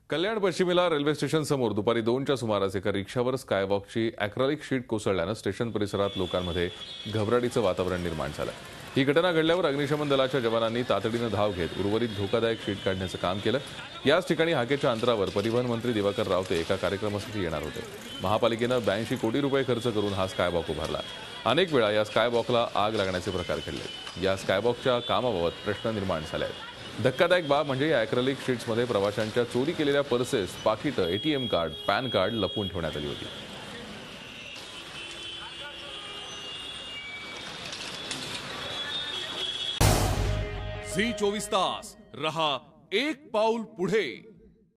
कल्याण पश्चिमेला railway station समोर दुपारी 2च्या सुमारास एका रिक्षावर स्कायवॉकची अॅक्रेलिक शीट कोसळल्यानं स्टेशन परिसरात लोकांमध्ये घबराटीचं वातावरण निर्माण झालं। ही घटना घडल्यावर अग्निशमन दलाच्या जवानांनी तातडीनं धाव घेत उर्वरित धोकादायक शीट काढण्याचं काम केलं। याच ठिकाणी हाकेच्या अंतरावर परिवहन मंत्री दिवाकर रावते एका कार्यक्रमासाठी येणार होते। महापालिकेनं 82 कोटी रुपये खर्च करून हा स्कायवॉक उभारला। अनेक वेळा या स्कायवॉकला आग लागण्याचे प्रकार घडले। या स्कायवॉकच्या कामाबाबत प्रश्न निर्माण झाले आहेत। धक्कादायक बाब म्हणजे या अॅक्रेलिक शीट्समध्ये प्रवाशांच्या चोरी केलेल्या पर्सेस, पाकिटं, एटीएम कार्ड, पॅन कार्ड लपवून ठेवण्यात आली होती। झी 24 तास रहा एक पाऊल पुढे।